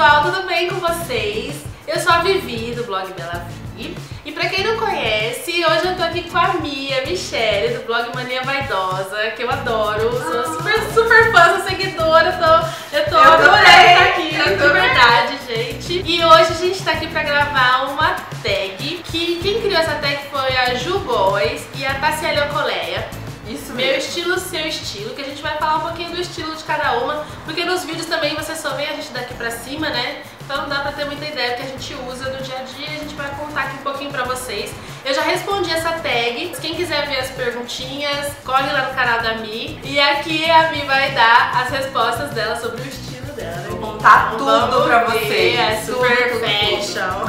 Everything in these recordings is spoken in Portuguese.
pessoal, tudo bem com vocês? Eu sou a Vivi, do blog Bela Vi. E pra quem não conhece, hoje eu tô aqui com a Michele, do blog Mania Vaidosa, que eu adoro. Sou super fã, sou seguidora, eu tô adorando estar aqui, de verdade, gente. E hoje a gente tá aqui pra gravar uma tag, que quem criou essa tag foi a Ju Boys e a Tassiele Ocoleia. Isso mesmo. Meu estilo, seu estilo, que a gente vai falar um pouquinho do estilo de cada uma, porque nos vídeos também você só vê a gente daqui pra cima, né? Então não dá pra ter muita ideia do que a gente usa no dia a dia, a gente vai contar aqui um pouquinho pra vocês. Eu já respondi essa tag, quem quiser ver as perguntinhas, corre lá no canal da Mi. E aqui a Mi vai dar as respostas dela sobre o estilo dela. Vou contar tudo pra vocês. É super fashion.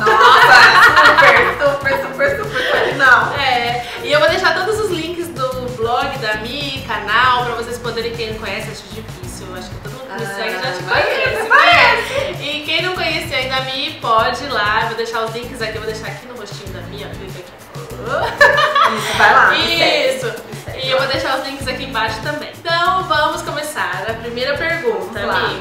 Nossa, super, não. É, e eu vou deixar todos os links do blog da Mi, canal, pra vocês poderem, quem não conhece, acho difícil, acho que todo mundo que me segue já te conhece. E quem não conhece ainda a Mi, pode ir lá, eu vou deixar os links aqui, eu vou deixar aqui no rostinho da Mi, ó, clica aqui. Isso, vai lá. Isso, e eu vou deixar os links aqui embaixo também. Então vamos começar a primeira pergunta, Mi.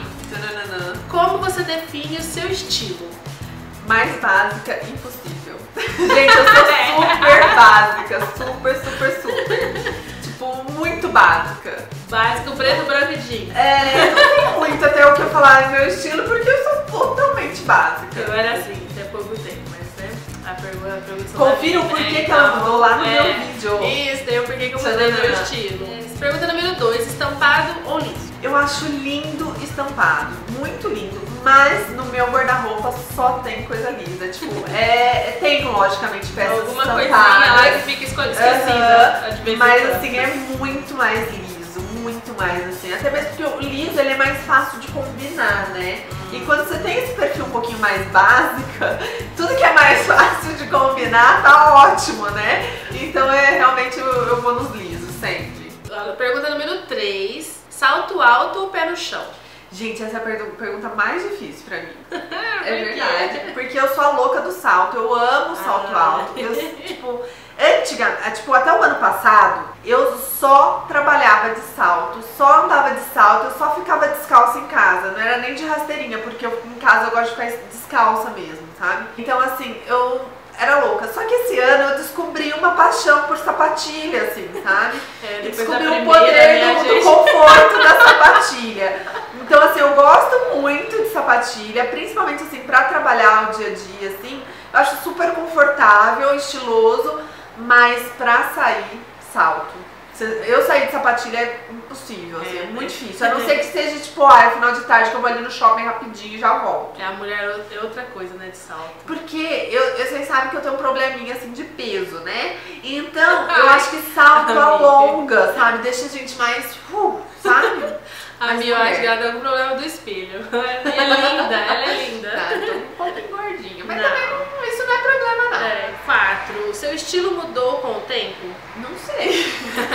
Como você define o seu estilo? Mais básica, impossível. Gente, eu sou super básica, super. Tipo, muito básica. Básico, preto, branco e jeans. É, não tem muito até o que eu falar no meu estilo, porque eu sou totalmente básica. Eu era assim, até pouco tempo, mas né, a pergunta confira o porquê que ela mudou lá no meu vídeo. Isso, daí o porquê que eu mudei meu estilo. Pergunta número 2, estampado ou liso? Eu acho lindo estampado, muito lindo, mas no meu guarda-roupa só tem coisa lisa. Tipo, tem logicamente peças alguma estampadas, coisinha lá que fica esquecida. Mas assim, é muito mais liso, muito mais assim. Até mesmo porque o liso ele é mais fácil de combinar, né? E quando você tem esse perfil um pouquinho mais básica, tudo que é mais fácil de combinar tá ótimo, né? Então realmente eu vou nos lisos sempre. Pergunta número 3, salto alto ou pé no chão? Gente, essa é a pergunta mais difícil pra mim. É verdade. Porque eu sou a louca do salto. Eu amo salto alto. Eu, tipo, até o ano passado, eu só trabalhava de salto, só andava de salto, eu só ficava descalça em casa. Não era nem de rasteirinha, porque em casa eu gosto de ficar descalça mesmo, sabe? Então, assim, eu era louca. Só que esse ano eu descobri uma paixão por sapatilha, assim, sabe? Descobri o poder do conforto da sapatilha. Então, assim, eu gosto muito de sapatilha, principalmente, assim, pra trabalhar o dia a dia, assim. Eu acho super confortável, estiloso, mas pra sair, salto. Eu sair de sapatilha é impossível, assim, é muito difícil. A não ser que seja, tipo, final de tarde que eu vou ali no shopping rapidinho e já volto. A mulher é outra coisa, né, de salto. Porque vocês sabem que eu tenho um probleminha, assim, de peso, né? Então, eu acho que salto alonga, sabe? Deixa a gente mais, sabe? A minha, eu acho que ela tem algum problema do espelho. Ela é linda. Tá, tô um pouquinho gordinha, mas também isso não é problema, não. 4. Seu estilo mudou com o tempo? Não sei.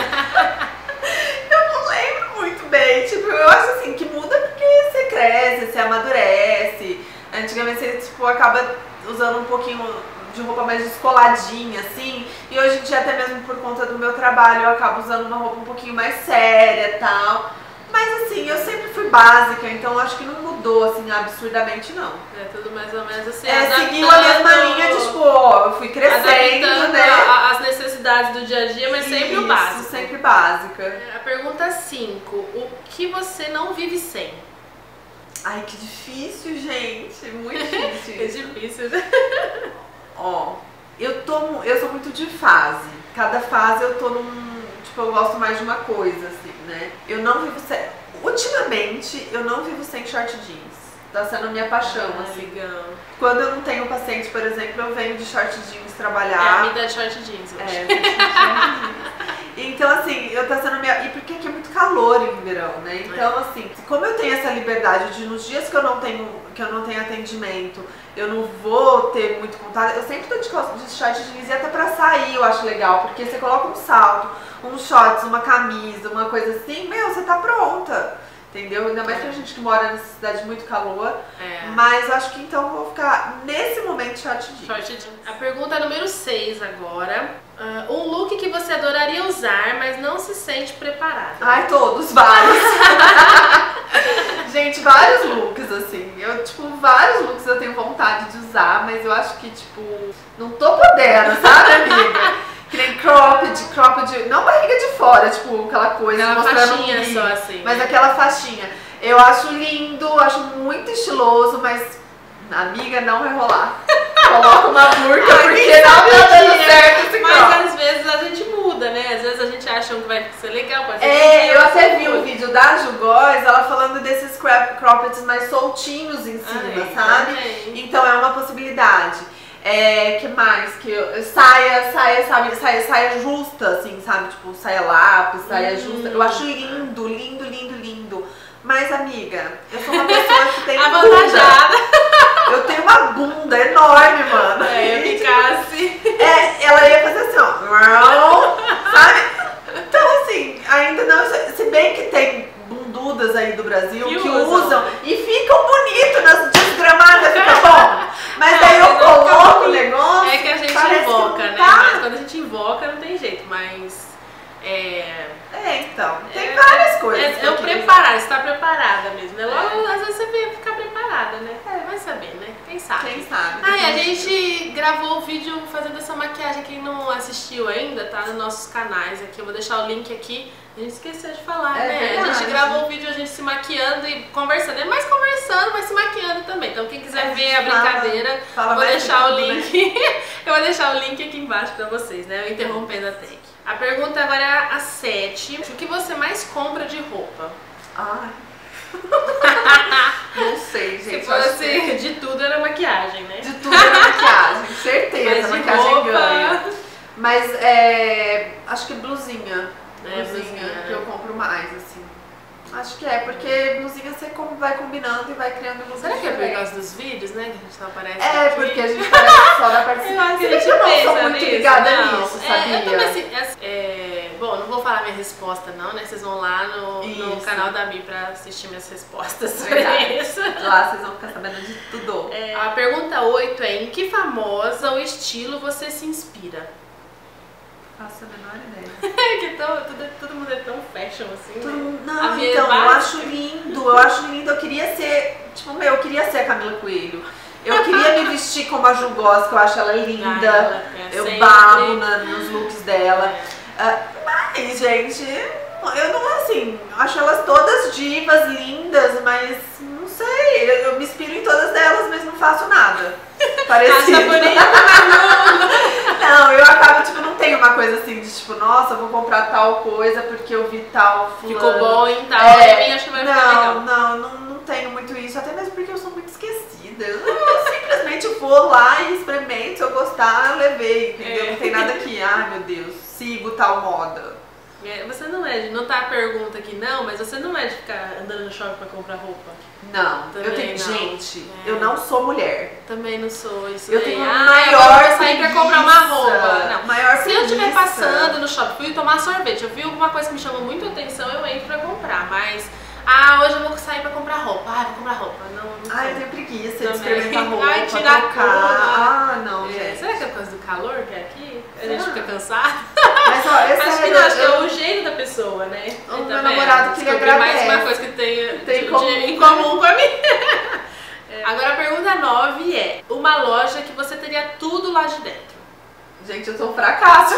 Eu não lembro muito bem. Tipo, eu acho assim que muda porque você cresce, você amadurece. Antigamente você, tipo, acaba usando um pouquinho de roupa mais descoladinha, assim. E hoje em dia, até mesmo por conta do meu trabalho, eu acabo usando uma roupa um pouquinho mais séria e tal. Mas assim, eu sempre fui básica, então acho que não mudou assim absurdamente, não. É tudo mais ou menos assim. Seguiu a mesma linha de, tipo, eu fui crescendo, né? As necessidades do dia a dia, mas sempre o básico. Sempre básica. A pergunta 5, o que você não vive sem? Ai, que difícil, gente. Muito difícil. É difícil. Ó, eu sou muito de fase. Cada fase eu tô tipo, eu gosto mais de uma coisa, assim, né? Eu não vivo sem... Ultimamente, eu não vivo sem short jeans. Tá sendo a minha paixão, assim. Legal. Quando eu não tenho paciente, por exemplo, eu venho de short jeans trabalhar. A minha dá de short jeans hoje. Eu venho de short jeans. Então, assim, tá sendo minha... E porque aqui é muito calor em verão, né? Então, assim, como eu tenho essa liberdade de nos dias que eu não tenho atendimento, eu não vou ter muito contato, eu sempre tô de short jeans e até pra sair eu acho legal, porque você coloca um salto, uns shorts, uma camisa, uma coisa assim, você tá pronta. Entendeu? Ainda mais pra gente que mora nessa cidade de muito calor. Mas eu acho que então eu vou ficar nesse momento short jeans. A pergunta número 6 agora. Um look que você adoraria usar, mas não se sente preparada. Ai, todos, vários. Gente, vários looks, assim. Vários looks eu tenho vontade de usar, mas eu acho que, não tô podendo, sabe, amiga? Que nem cropped, não barriga de fora, aquela coisa, aquela mostrando faixinha só, assim. Mas aquela faixinha. Eu acho lindo, acho muito estiloso, mas, amiga, não vai rolar. Coloca uma burca, porque não tá dando certo esse crop. Mas às vezes a gente muda, né? Às vezes a gente acha que vai ser legal, pode ser eu até vi um vídeo da Ju Góes, ela falando desses croppeds mais soltinhos em cima, sabe? Também. Então é uma possibilidade. Que mais? Saia justa, assim, sabe? Saia lápis, saia justa. Eu acho lindo, lindo, lindo, lindo. Mas, amiga, eu sou uma pessoa que tem avantajada. Eu tenho uma bunda enorme, mano. Ia ficar assim. Ela ia fazer assim, ó. Sabe? Então, assim, ainda não. Se bem que tem bundudas aí do Brasil que usam e ficam bonitos nas desgramadas, fica bom. Mas daí eu coloco o negócio. É que a gente invoca, né? Mas quando a gente invoca não tem jeito, mas. Então, tem várias coisas. É o preparar, estar preparada mesmo, né? Logo, às vezes você vem ficar preparada, né? Vai saber, né? Quem sabe? Quem sabe? A gente gravou o vídeo fazendo essa maquiagem. Quem não assistiu ainda, tá nos nossos canais aqui. Eu vou deixar o link aqui. A gente esqueceu de falar, né? Verdade. A gente gravou o vídeo, a gente se maquiando e conversando. É mais conversando, mas se maquiando também. Então quem quiser ver a brincadeira, vou deixar o link. Né? Eu vou deixar o link aqui embaixo pra vocês, né? Eu interrompendo a take. A pergunta agora é a 7. O que você mais compra de roupa? Ai. Não sei, gente. Se fosse de tudo era maquiagem, né? De tudo era maquiagem, certeza. Mas maquiagem roupa... ganha. Mas acho que blusinha. Blusinha que eu compro mais, assim. Acho que porque blusinha você vai combinando e vai criando ilusões. Será que é por causa dos vídeos, né? Que a gente não aparece aqui? Porque a gente parece só da parte. Eu acho que a gente eu não pensa sou muito nisso, ligada não. nisso, sabia? Eu também, assim, bom, não vou falar minha resposta não, né? Vocês vão lá no canal da Mi pra assistir minhas respostas. Verdade. Lá vocês vão ficar sabendo de tudo. A pergunta 8 é: em que famosa ou estilo você se inspira? Faço a menor ideia. Que todo mundo é tão fashion assim, né? Não, então, eu acho lindo. Eu queria ser, eu queria ser a Camila Coelho. Eu queria me vestir como a Ju Góes, que eu acho ela linda. Eu babo nos looks dela. Mas, gente, eu não, assim, acho elas todas divas, lindas, mas não sei, eu me inspiro em todas delas, mas não faço nada parecido. Não, eu acabo, não tenho uma coisa assim de nossa, eu vou comprar tal coisa porque eu vi tal fulano. Ficou bom em tal, e acho que vai ficar legal. Não tenho muito isso, até mesmo porque eu sou muito esquecida. Eu simplesmente vou lá e experimento, se eu gostar, eu levei, entendeu? Não tem nada que, ai meu Deus, sigo tal moda. Você não é de notar a pergunta aqui, não, mas você não é de ficar andando no shopping pra comprar roupa? Não, também gente, eu não sou mulher. Também não sou isso. Eu tenho eu vou sair pra comprar uma roupa. Não. Se eu estiver passando no shopping, fui tomar sorvete, eu vi alguma coisa que me chamou muito a atenção, eu entro pra comprar, mas hoje eu vou sair pra comprar roupa. Vou comprar roupa. Não eu tenho preguiça de experimentar roupa. Tirar trocar. Não, gente. Será que é por causa do calor que é aqui? A gente fica cansado? Mas, acho que não, acho que é o jeito da pessoa, né? O meu namorado que ele agradece. Mais uma coisa que tem em comum com a minha. Agora a pergunta 9 é: uma loja que você teria tudo lá de dentro? Gente, eu sou um fracasso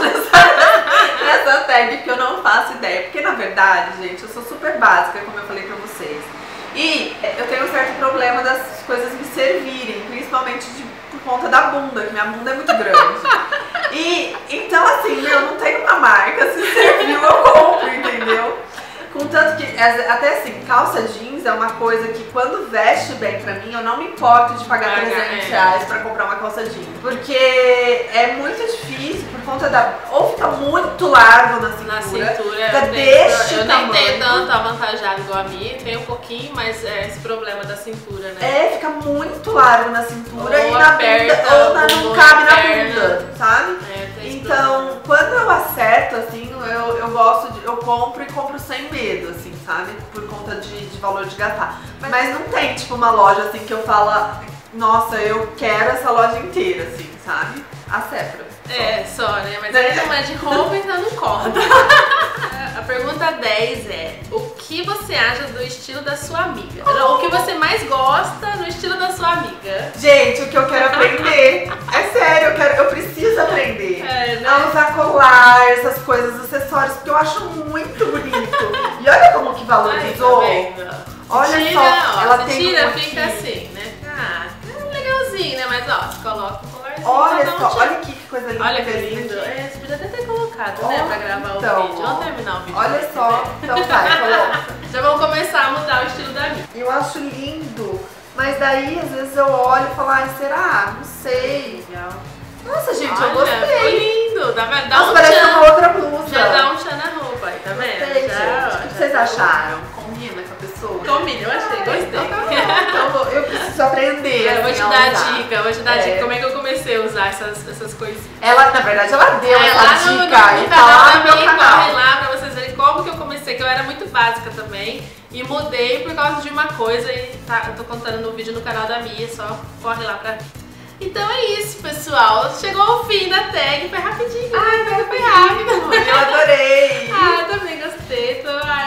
nessa tag, porque eu não faço ideia. Porque, na verdade, gente, eu sou super básica, como eu falei pra vocês. E eu tenho um certo problema das coisas me servirem, principalmente por conta da bunda, que minha bunda é muito grande. E, então, assim, não tem uma marca, se serviu, eu compro, entendeu? Contanto que, até assim, calça jeans é uma coisa que quando veste bem pra mim, eu não me importo de pagar 300 reais pra comprar uma calça jeans. Porque é muito difícil por conta ou fica muito largo na cintura eu nem tenho tanto avantajado igual a mim, tem um pouquinho, mas esse problema da cintura, né? Fica muito largo na cintura ou e na bunda, não cabe na bunda, sabe? Então, quando eu acerto, assim, eu compro e compro sem medo, assim, sabe? Por conta de valor de gastar. Mas não tem, uma loja, assim, que eu falo, nossa, eu quero essa loja inteira, assim, sabe? A Sephora. Só, né? Mas aí não é de roupa, então não conta. A A pergunta 10 é: o que você acha do estilo da sua amiga? Não, o que você mais gosta no estilo da sua amiga? Gente, o que eu quero aprender. É sério, eu preciso aprender. Né? A usar colar, essas coisas, acessórios, porque eu acho muito bonito. E olha como que valorizou. Ai, tá vendo? Olha tira, só, ó, ela se tem tira, um fica aqui. assim, né? Ah, é legalzinho, né? Mas ó, você coloca o colarzinho. Olha pra dar um só, tiro. olha aqui que coisa linda. Olha que lindo. É, você podia até ter colocado, né? Pra gravar então, o vídeo. Vamos terminar o vídeo. Olha né? só, então vai, coloca. Já vamos começar a mudar o estilo da minha. Eu acho lindo, mas daí às vezes eu olho e falo, ai, será? Não sei. Legal. Nossa, gente, Olha, eu gostei. ficou lindo. Dá Nossa, um parece tchan. uma outra blusa. Já dá um tchan na roupa aí, tá vendo? Gostei, Já, gente. ó, O que já vocês tá acharam? Combina com a pessoa? Combina, eu achei, gostei. Então eu preciso aprender. Eu vou assim, te a dar usar. dica, eu vou te dar dica como é que eu comecei a usar essas coisinhas. Ela, na verdade, ela deu Lá essa no dica e tá canal lá no meu também, corre canal. lá pra vocês verem como que eu comecei, que eu era muito básica também. E mudei por causa de uma coisa e tá, eu tô contando no vídeo no canal da Mia, só corre lá pra ver. Então é isso, pessoal. Chegou o fim da tag, foi rapidinho. Ai, foi rápido. Eu adorei. Ah, também gostei.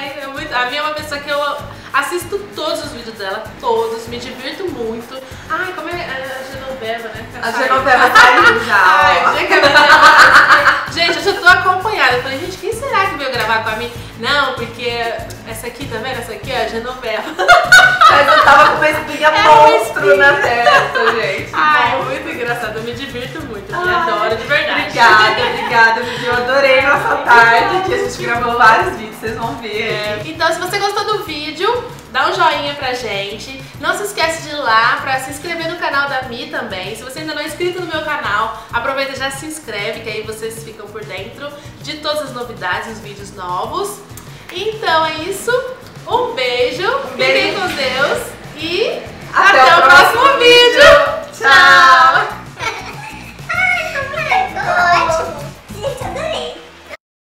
A Mia é uma pessoa que eu assisto todos os vídeos dela, todos, me divirto muito. Ai, como é a Genoveva, né? A Genoveva saiu já. Ai, ó. o dia que a Genoveva... Gente, eu já tô acompanhada. Eu falei, gente, quem será que veio gravar com a Mia? Não, porque essa aqui, tá vendo? Essa aqui é a Genoveva. Mas eu tava com uma espinha monstro na testa, gente. Ai, muito engraçado. Eu me divirto muito. Eu me adoro, de verdade. Obrigada, Vivi. Eu adorei nossa tarde, que a gente gravou vários vídeos, vocês vão ver. Então, se você gostou do vídeo, dá um joinha pra gente. Não se esquece de ir lá pra se inscrever no canal da Mi também. Se você ainda não é inscrito no meu canal, aproveita e já se inscreve, que aí vocês ficam por dentro de todas as novidades, os vídeos novos. Então é isso. Um beijo. Fiquem com Deus.